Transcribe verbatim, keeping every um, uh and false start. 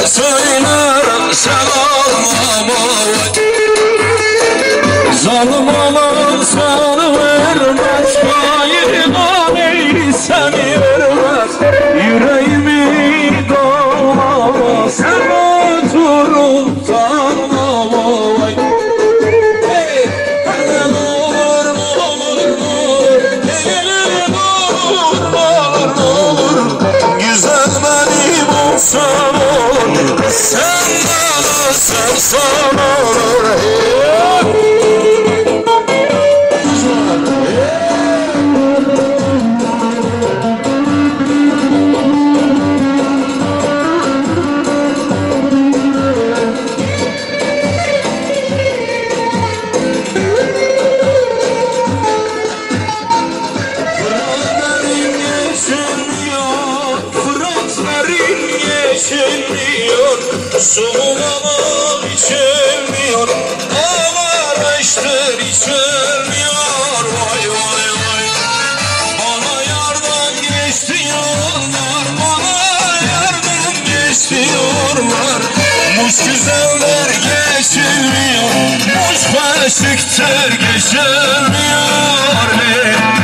söylerim sen almama. Zalim olan sana vermez, hayran ey seni vermez. Yüreğimi dağlama, sen oturup tanıma. Hey, hele ne olur ne olur ne olur, hele ne olur ne olur ne olur. Güzel benim olsam olur, sen bana sevsen olur. İçilmiyor, sulamak içilmiyor, ağlar içilmiyor. Vay vay vay, bana yardan geçiyorlar, bana yardan geçiyorlar. Muş güzeller geçilmiyor, muş beşiktir geçilmiyor.